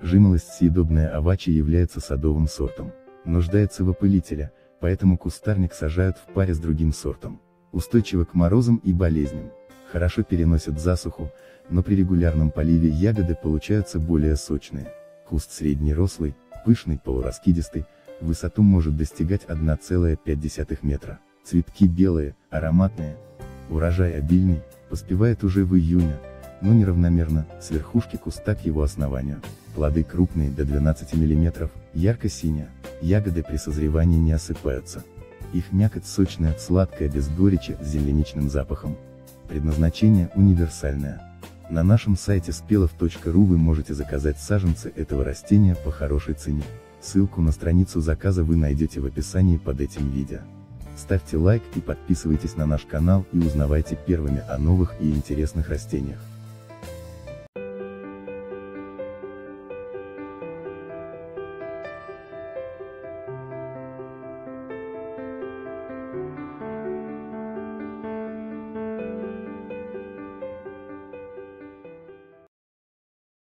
Жимолость съедобная авачи является садовым сортом. Нуждается в опылителе, поэтому кустарник сажают в паре с другим сортом. Устойчива к морозам и болезням. Хорошо переносят засуху, но при регулярном поливе ягоды получаются более сочные. Куст среднерослый, пышный, полураскидистый, в высоту может достигать 1,5 метра. Цветки белые, ароматные. Урожай обильный, поспевает уже в июне, но неравномерно, с верхушки куста к его основанию. Плоды крупные до 12 мм, ярко-синие. Ягоды при созревании не осыпаются. Их мякоть сочная, сладкая, без горечи, с земляничным запахом. Предназначение универсальное. На нашем сайте spelov.ru вы можете заказать саженцы этого растения по хорошей цене. Ссылку на страницу заказа вы найдете в описании под этим видео. Ставьте лайк и подписывайтесь на наш канал и узнавайте первыми о новых и интересных растениях.